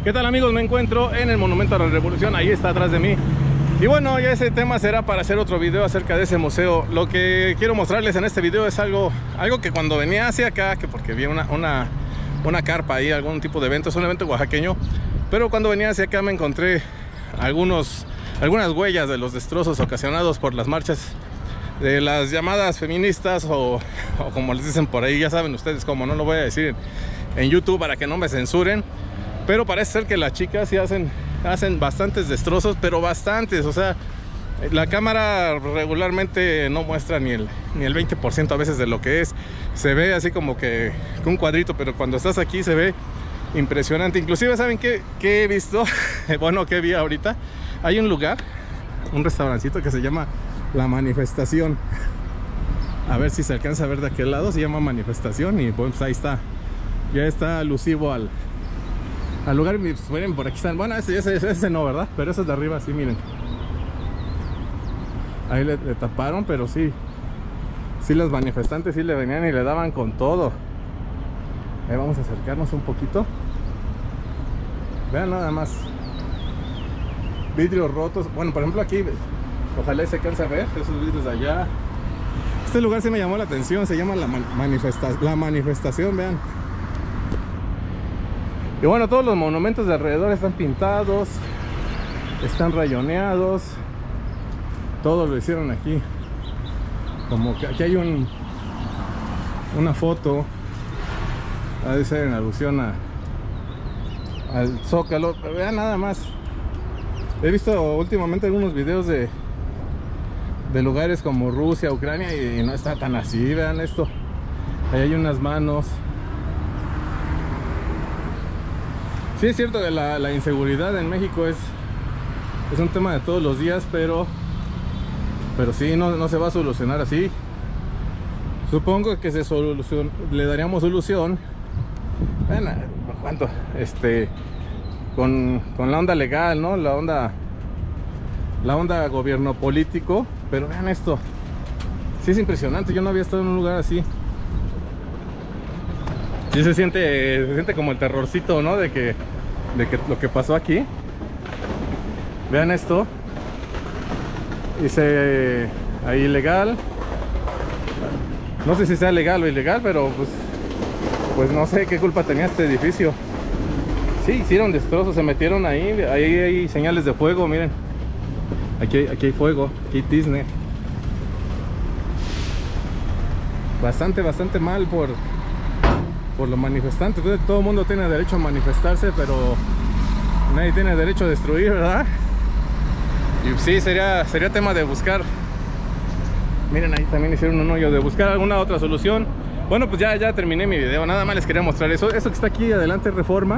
¿Qué tal, amigos? Me encuentro en el Monumento a la Revolución, ahí está atrás de mí. Y bueno, ya ese tema será para hacer otro video acerca de ese museo. Lo que quiero mostrarles en este video es algo que cuando venía hacia acá, que porque vi una carpa ahí, algún tipo de evento, es un evento oaxaqueño, pero cuando venía hacia acá me encontré algunas huellas de los destrozos ocasionados por las marchas de las llamadas feministas o como les dicen por ahí, ya saben ustedes cómo, no lo voy a decir en YouTube para que no me censuren, pero parece ser que las chicas sí hacen bastantes destrozos, pero bastantes. O sea, la cámara regularmente no muestra ni el 20% a veces de lo que es. Se ve así como que un cuadrito, pero cuando estás aquí se ve impresionante. Inclusive, ¿saben qué he visto? Bueno, ¿qué vi ahorita? Hay un lugar, un restaurancito que se llama La Manifestación. A ver si se alcanza a ver de aquel lado. Se llama Manifestación y pues ahí está. Ya está alusivo al lugar. Miren, por aquí están. Bueno, ese no, ¿verdad? Pero ese de arriba sí, miren. Ahí le taparon, pero sí los manifestantes sí le venían y le daban con todo. Ahí vamos a acercarnos un poquito. Vean nada más. Vidrios rotos. Bueno, por ejemplo aquí, ojalá se alcance a ver esos vidrios de allá. Este lugar sí me llamó la atención. Se llama La Manifestación, vean. Y bueno, todos los monumentos de alrededor están pintados, están rayoneados. Todo lo hicieron aquí. Como que aquí hay una foto. Ha de ser en alusión al Zócalo. Pero vean nada más. He visto últimamente algunos videos de lugares como Rusia, Ucrania, y no está tan así. Vean esto. Ahí hay unas manos. Sí, es cierto que la inseguridad en México es un tema de todos los días, pero sí, no se va a solucionar así. Supongo que le daríamos solución. Bueno, ¿cuánto? Con la onda legal, ¿no? La onda gobierno político. Pero vean esto. Sí, es impresionante. Yo no había estado en un lugar así. Sí se siente como el terrorcito, ¿no? De que lo que pasó aquí. Vean esto. Dice ahí ilegal. No sé si sea legal o ilegal, pero pues no sé qué culpa tenía este edificio. Sí, hicieron destrozos, se metieron ahí. Ahí hay señales de fuego, miren. Aquí hay fuego, aquí hay tizne. Bastante mal por los manifestantes. Entonces, todo el mundo tiene derecho a manifestarse, pero nadie tiene derecho a destruir, ¿verdad? Y sí, sería tema de buscar. Miren, ahí también hicieron un hoyo, de buscar alguna otra solución. Bueno, pues ya terminé mi video. Nada más les quería mostrar eso que está aquí adelante, Reforma.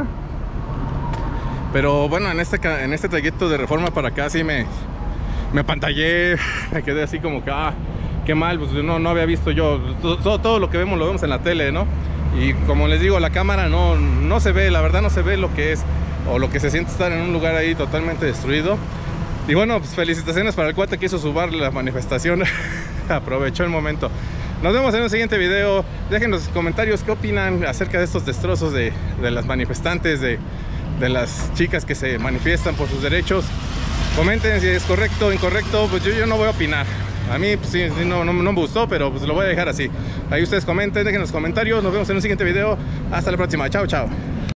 Pero bueno, en este trayecto de Reforma para acá sí me apantallé. Me quedé así como que qué mal, pues no había visto yo. Todo lo que lo vemos en la tele, ¿no? Y como les digo, la cámara no se ve, la verdad no se ve lo que es o lo que se siente estar en un lugar ahí totalmente destruido. Y bueno, pues felicitaciones para el cuate que hizo subir la manifestación. Aprovechó el momento. Nos vemos en un siguiente video. Dejen los comentarios qué opinan acerca de estos destrozos de las manifestantes, de las chicas que se manifiestan por sus derechos. Comenten si es correcto o incorrecto. Pues yo no voy a opinar. A mí pues, sí, no me gustó, pero pues lo voy a dejar así. Ahí ustedes comenten, dejen los comentarios. Nos vemos en un siguiente video. Hasta la próxima. Chao.